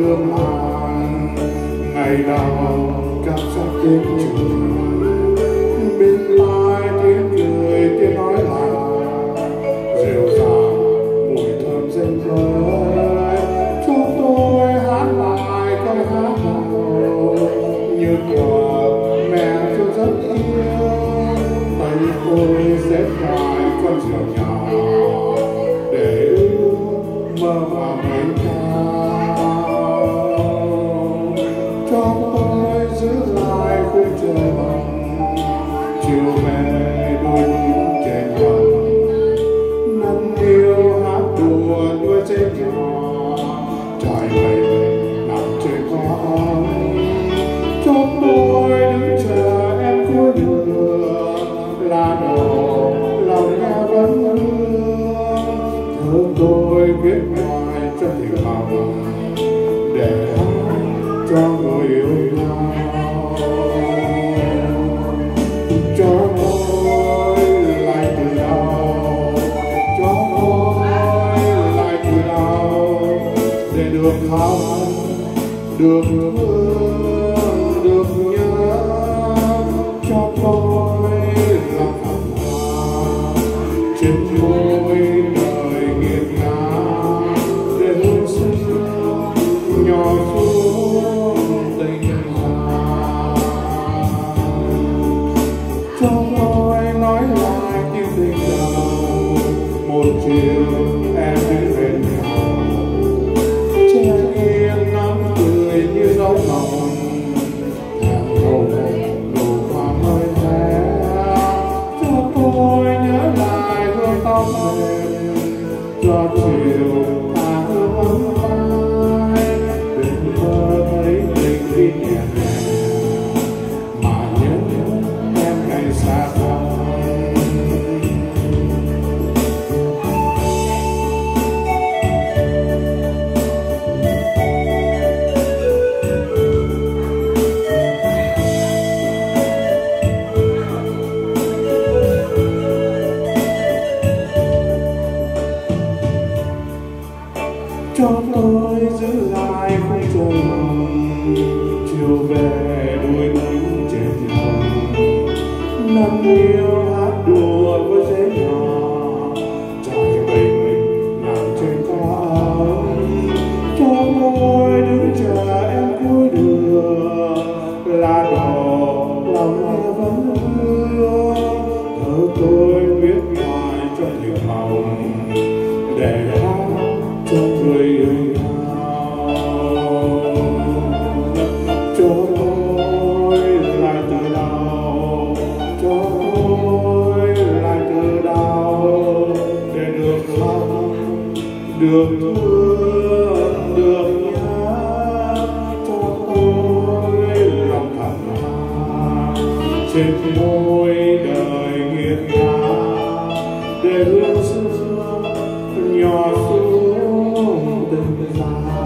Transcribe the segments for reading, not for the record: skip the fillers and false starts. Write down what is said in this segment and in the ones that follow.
thơm làng ngày nào cảm giác đến trường bên tai tiếng cười tiếng nói là rượu ràng mùi thơm danh giới. Chúng tôi hát lại câu hát nào như thuở mẹ tôi rất yêu. Tay tôi xếp lại con rượu nhỏ để ước mơ vào mấy cao. Cho tôi giữ lại khung trời bằng chiều về đôi những trẻ nhỏ năn yêu hát đùa đuôi dây nhỏ trải mình nằm trên có ấm. Cho tôi đứng chờ em cuối đường là đồ lòng nghe vẫn hương. Thơ tôi viết ngoài cho thiểu lòng để hát cho người yêu nhau. Cho tôi lại từ đầu, cho tôi lại từ đầu để được khóc, được thương, được nhớ. Cho tôi lòng thầm hoa trên môi đời nghiệt ngã để hương xưa nhỏ xuống tình ta. Cho tôi nói lại những tình đầu một chiều em đến bên nhau che yên nắng cười như dấu lòng thèm hồng nụ hoa mới hè. Cho tôi nhớ lại hương tóc mềm cho chiều ta hương ấm vai đừng mơ thấy tình đi nhẹ nhàng mà nhớ em ngày xa thăm. Cho tôi giữ lại khung trời hồng chiều về đuôi bánh trên hồng năn yêu hát đùa với dễ nhỏ trải bình nằm trên có ấm. Cho tôi đứng chờ em cuối đường là đồ lòng nghe vẫn hương. Thơ tôi viết ngoài cho thiểu lòng để hát cho người yêu nhau. Cho tôi lại từ đầu, cho tôi lại từ đầu để được khóc, được thương, được nhớ. Cho tôi lòng thầm hoa trên môi đời nghiệt ngã để hương xưa nhỏ xuống tình ta.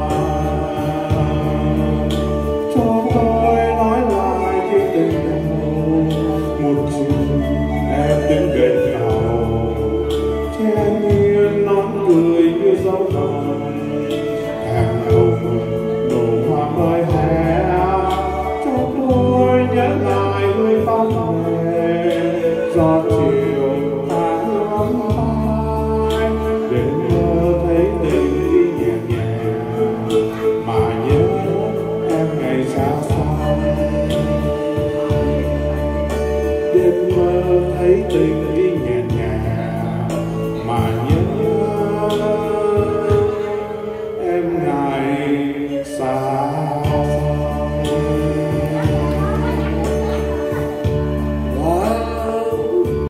Cho tôi nói lại những tình đầu một chiều em đến bên nhau che nghiêng nón cười như dấu lòng thèm hồng nụ hoa mới hè. Cho tôi nhớ lại hương tóc mềm giọt chiều ta hương ấm vai để mơ thấy tình đi nhẹ nhàng mà nhớ em ngày xa xăm. Đêm mơ thấy tình